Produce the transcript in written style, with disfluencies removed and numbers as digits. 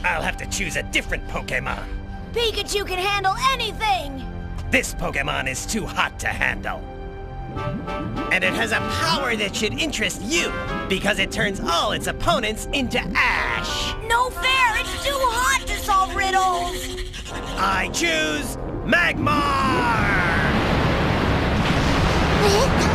I'll have to choose a different Pokemon. Pikachu can handle anything! This Pokemon is too hot to handle. And it has a power that should interest you, because it turns all its opponents into ash. No fair! It's too hot to solve riddles! I choose magmar!